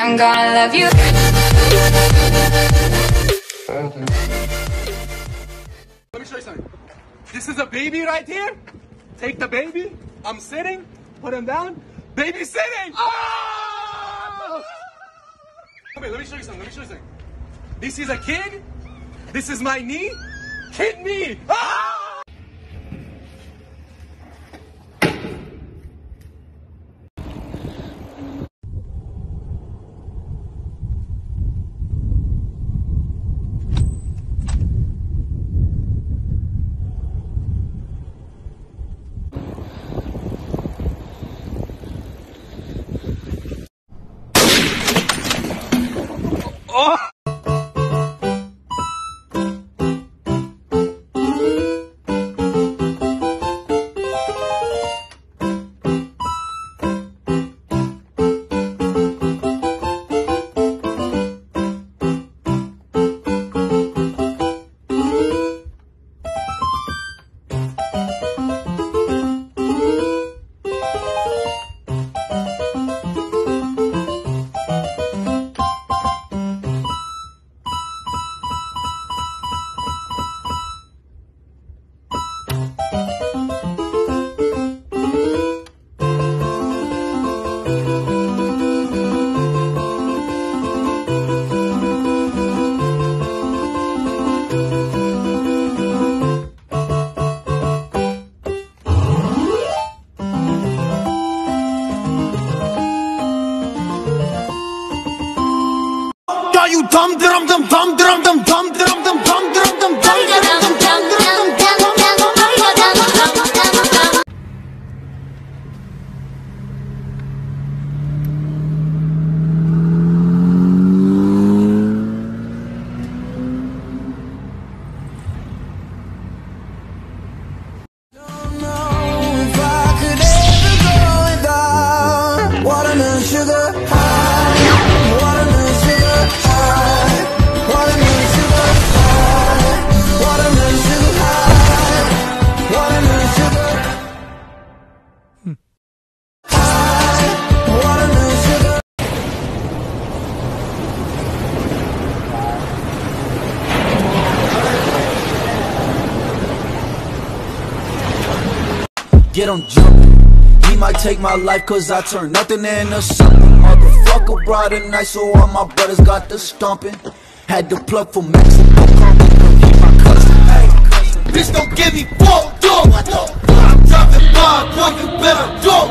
I'm gonna love you. Let me show you something. This is a baby right here. Take the baby. I'm sitting. Put him down. Baby sitting. Oh! Come here, let me show you something. This is a kid. This is my knee. Kid knee. Ah! Oh! You dum dum dum dum dum dum dum dum dum dum dum dum dum dum dum. Don't know if I could ever go without watermelon sugar high, watermelon sugar high, watermelon sugar high, watermelon sugar high, watermelon sugar high, watermelon sugar. Get him jumping. He might take my life cause I turn nothing into something. Motherfucker brought it nice, so all my brothers got the stomping. Had to plug for Mexico, come he my cousin. Hey, bitch, don't give me 4 doors. I'm dropping by, boy, you better go.